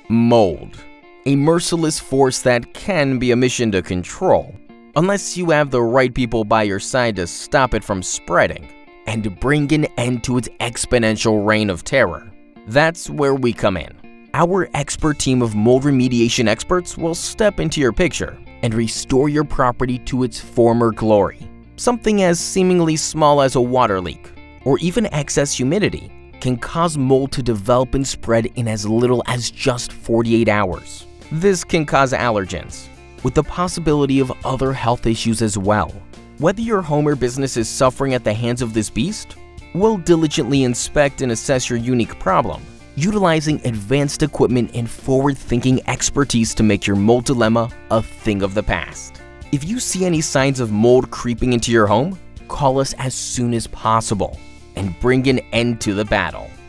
Mold, a merciless force that can be a mission to control, unless you have the right people by your side to stop it from spreading and bring an end to its exponential reign of terror. That's where we come in. Our expert team of mold remediation experts will step into your picture and restore your property to its former glory. Something as seemingly small as a water leak or even excess humidity can cause mold to develop and spread in as little as just 48 hours. This can cause allergens, with the possibility of other health issues as well. Whether your home or business is suffering at the hands of this beast, we'll diligently inspect and assess your unique problem, utilizing advanced equipment and forward-thinking expertise to make your mold dilemma a thing of the past. If you see any signs of mold creeping into your home, call us as soon as possible and bring an end to the battle.